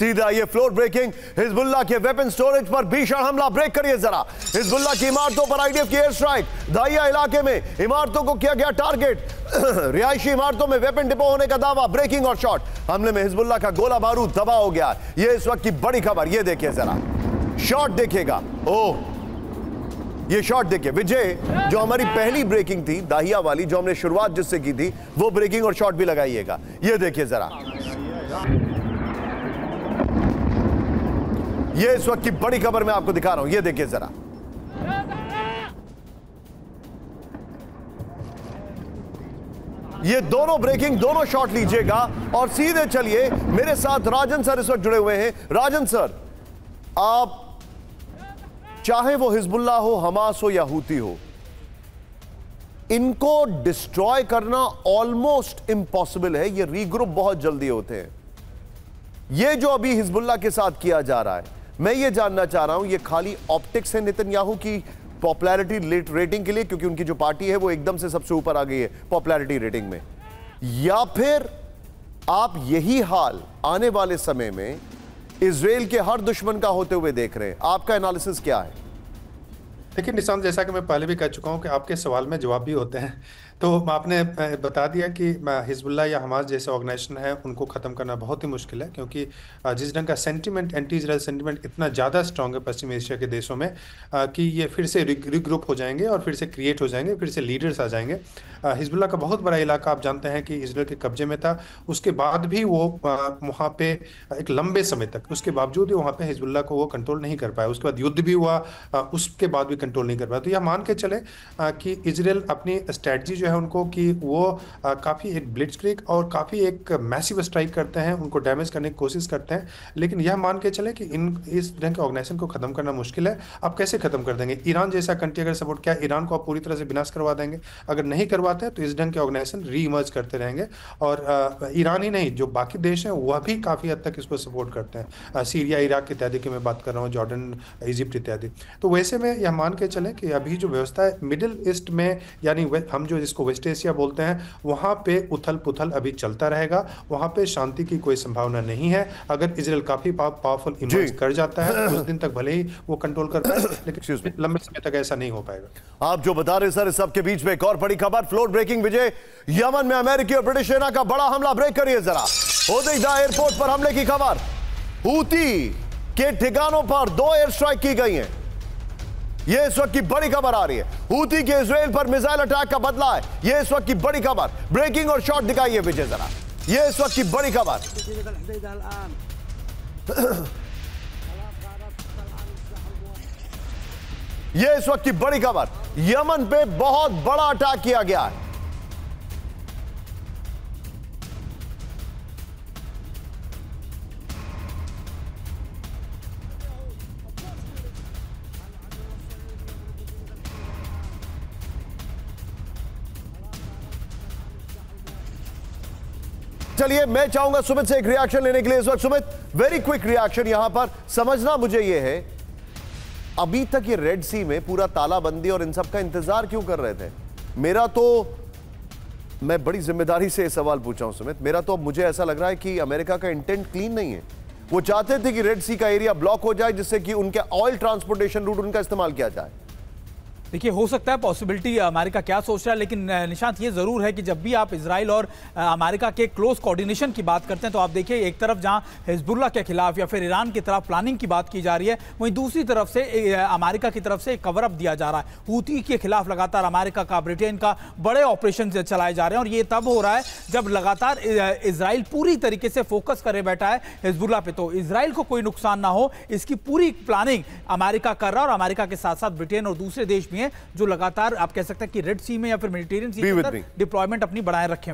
सीधा ये floor breaking Hezbollah के वेपन स्टोरेज पर भीषण हमला। ब्रेक करिए जरा। हिजबुल्लाह की इमारतों पर आईडीएफ की एयर स्ट्राइक। दाहिया इलाके में इमारतों को किया गया टारगेट। रिहायशी इमारतों में वेपन डिपो होने का दावा। ब्रेकिंग और शॉट। हमले में हिजबुल्लाह का गोला बारूद तबाह हो गया। ये इस वक्त की बड़ी खबर। ये देखिए जरा, शॉट देखिएगा। ओह, ये शॉट देखिए। विजय, जो हमारी पहली ब्रेकिंग थी दाहिया वाली, जो हमने शुरुआत जिससे की थी, वो ब्रेकिंग और शॉट भी लगाइएगा। ये देखिए जरा, ये इस वक्त की बड़ी खबर मैं आपको दिखा रहा हूं। ये देखिए जरा, ये दोनों ब्रेकिंग, दोनों शॉट लीजिएगा और सीधे चलिए। मेरे साथ राजन सर इस वक्त जुड़े हुए हैं। राजन सर, आप चाहे वो हिजबुल्लाह हो, हमास हो या हूती हो, इनको डिस्ट्रॉय करना ऑलमोस्ट इम्पॉसिबल है। ये रीग्रुप बहुत जल्दी होते हैं। ये जो अभी हिजबुल्लाह के साथ किया जा रहा है, मैं ये जानना चाह रहा हूं, ये खाली ऑप्टिक्स है नेतन्याहू की पॉपुलैरिटी रेटिंग के लिए, क्योंकि उनकी जो पार्टी है वो एकदम से सबसे ऊपर आ गई है पॉपुलैरिटी रेटिंग में, या फिर आप यही हाल आने वाले समय में इजराइल के हर दुश्मन का होते हुए देख रहे हैं? आपका एनालिसिस क्या है? देखिए निशांत, जैसा कि मैं पहले भी कह चुका हूं कि आपके सवाल में जवाब भी होते हैं। तो आपने बता दिया कि हिजबुल्लाह या हमास जैसे ऑर्गेनाइजेशन है उनको ख़त्म करना बहुत ही मुश्किल है, क्योंकि जिस ढंग का सेंटिमेंट, एंटी इजराइल सेंटिमेंट इतना ज़्यादा स्ट्रॉन्ग है पश्चिमी एशिया के देशों में कि ये फिर से रिग्रुप हो जाएंगे और फिर से क्रिएट हो जाएंगे, फिर से लीडर्स आ जाएंगे। हिजबुल्लाह का बहुत बड़ा इलाका आप जानते हैं कि इजराइल के कब्जे में था। उसके बाद भी वो वहाँ पे एक लंबे समय तक, उसके बावजूद भी वहाँ पे हिजबुल्लाह को वो कंट्रोल नहीं कर पाया। उसके बाद युद्ध भी हुआ, उसके बाद भी कंट्रोल नहीं कर पाया। तो यह मान के चले कि इजराइल अपनी स्ट्रैटेजी जो है उनको कि वो काफ़ी एक ब्लिट्जक्रिग और काफ़ी एक मैसिव स्ट्राइक करते हैं, उनको डैमेज करने की कोशिश करते हैं। लेकिन यह मान के चले कि इस ढंग के ऑर्गेनाइजेशन को ख़त्म करना मुश्किल है। आप कैसे ख़त्म कर देंगे? ईरान जैसा कंट्री अगर सपोर्ट किया, ईरान को आप पूरी तरह से विनाश करवा देंगे? अगर नहीं करवाते हैं तो इस ढंग के ऑर्गेनाइजेशन री इमर्ज करते रहेंगे। और ईरान ही नहीं, जो बाकी देश हैं वह भी काफ़ी हद तक इसको सपोर्ट करते हैं। सीरिया, इराक इत्यादि की मैं बात कर रहा हूँ, जॉर्डन, इजिप्ट इत्यादि। तो वैसे में यह मान के चलें कि अभी जो व्यवस्था है मिडिल ईस्ट में, यानी हम जो जिसको वेस्ट एशिया बोलते हैं, वहां पे उथल पुथल अभी चलता रहेगा। वहां पे शांति की कोई संभावना नहीं है। अगर इजराइल काफी पावरफुल इमर्ज कर जाता है उस दिन तक भले ही वो कंट्रोल करता है, लेकिन लंबे समय तक ऐसा नहीं हो पाएगा। आप जो बता रहे सर, इस सब के बीच में एक और बड़ी खबर, फ्लोर ब्रेकिंग विजय। यमन में अमेरिकी और ब्रिटिश सेना का बड़ा हमला। ब्रेक करिए जरा। होदेइदा एयरपोर्ट पर हमले की खबर। हूती के ठिकानों पर 2 एयर स्ट्राइक की गई हैं। यह इस वक्त की बड़ी खबर आ रही है। हूती के इजराइल पर मिसाइल अटैक का बदला है। यह इस वक्त की बड़ी खबर। ब्रेकिंग और शॉट दिखाइए विजय जरा। यह इस वक्त की बड़ी खबर। यह इस वक्त की बड़ी खबर। यमन पे बहुत बड़ा अटैक किया गया है। चलिए, मैं चाहूंगा सुमित से एक रिएक्शन लेने के लिए इस वक्त। Sumit, very quick reaction. यहां पर समझना मुझे यह है, अभी तक ये रेड सी में पूरा तालाबंदी और इन सब का इंतजार क्यों कर रहे थे? मेरा तो, मैं बड़ी जिम्मेदारी से सवाल पूछा हूं सुमित, मेरा तो अब मुझे ऐसा लग रहा है कि अमेरिका का इंटेंट क्लीन नहीं है। वो चाहते थे कि रेड सी का एरिया ब्लॉक हो जाए, जिससे कि उनके ऑयल ट्रांसपोर्टेशन रूट उनका इस्तेमाल किया जाए। देखिए, हो सकता है पॉसिबिलिटी अमेरिका क्या सोच रहा है, लेकिन निशांत ये जरूर है कि जब भी आप इजराइल और अमेरिका के क्लोज कोऑर्डिनेशन की बात करते हैं तो आप देखिए, एक तरफ जहां हिजबुल्लाह के खिलाफ या फिर ईरान की तरफ प्लानिंग की बात की जा रही है, वहीं दूसरी तरफ से अमेरिका की तरफ से कवर अप दिया जा रहा है। हूती के खिलाफ लगातार अमेरिका का, ब्रिटेन का बड़े ऑपरेशन चलाए जा रहे हैं और ये तब हो रहा है जब लगातार इजराइल पूरी तरीके से फोकस करे बैठा है हिजबुल्लाह पे। तो इजराइल को कोई नुकसान ना हो, इसकी पूरी प्लानिंग अमेरिका कर रहा है और अमेरिका के साथ साथ ब्रिटेन और दूसरे देश भी जो लगातार आप कह सकते हैं कि रेड सी में या फिर मेडिटेरियन सी में डिप्लॉयमेंट अपनी बढ़ाए रखे।